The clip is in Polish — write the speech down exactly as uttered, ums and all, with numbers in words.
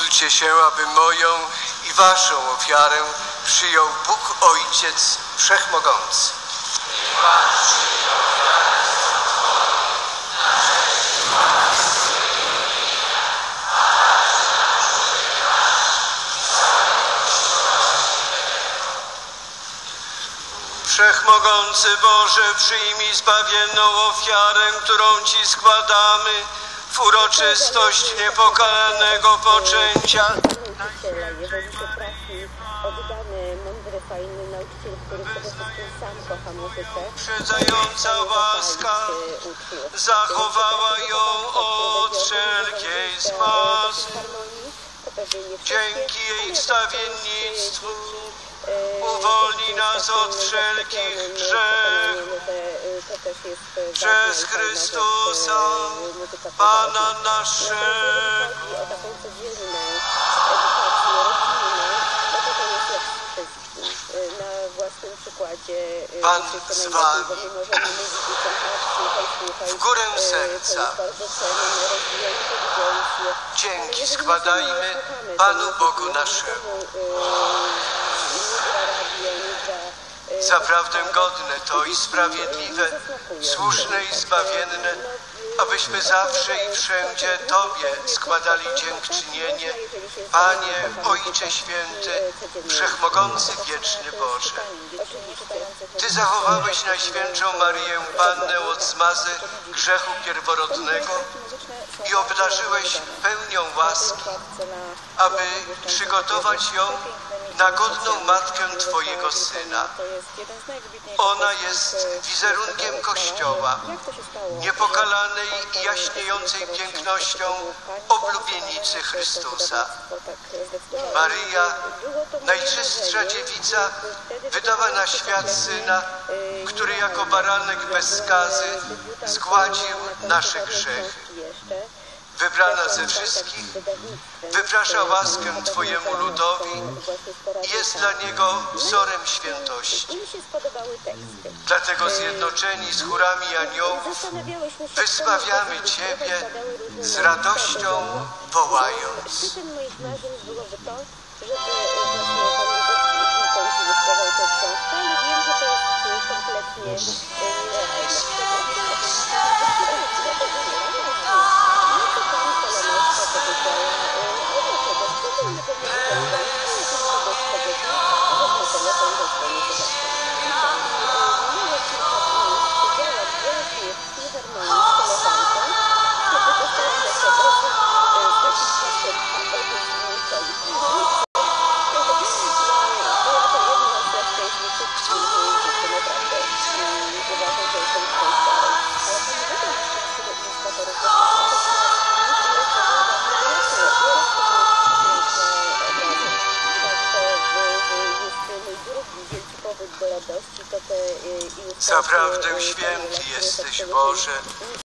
Módlcie się, aby moją i waszą ofiarę przyjął Bóg Ojciec Wszechmogący. Wszechmogący Boże, przyjmij zbawienną ofiarę, którą Ci składamy w uroczystość niepokalanego poczęcia. Jeżeli się trafi oddany, mądry, fajny nauczyciel, który przede wszystkim sam kocha muzykę, Uprzedzająca łaska zachowała ją od wszelkiej zmazy. Dzięki jej wstawiennictwu uwolni nas od wszelkich grzechów. Przez Chrystusa, Pana naszego. Pan z wami. W górę serca dzięki składajmy Panu Bogu naszemu. Zaprawdę godne to i sprawiedliwe, słuszne i zbawienne, abyśmy zawsze i wszędzie Tobie składali dziękczynienie, Panie, Ojcze Święty, Wszechmogący, Wieczny Boże. Ty zachowałeś Najświętszą Maryję Pannę od zmazy grzechu pierworodnego i obdarzyłeś pełnią łaski, aby przygotować ją na godną matkę Twojego Syna. Ona jest wizerunkiem Kościoła, niepokalanej i jaśniejącej pięknością oblubienicy Chrystusa. Maryja, najczystsza dziewica, wydała na świat Syna, który jako baranek bez skazy zgładził nasze grzechy. Wybrana ze wszystkich, wyprasza łaskę Twojemu ludowi i jest dla niego wzorem świętości. Dlatego zjednoczeni z chórami aniołów wysławiamy Ciebie z radością wołając. Zaprawdę święty jesteś, Boże,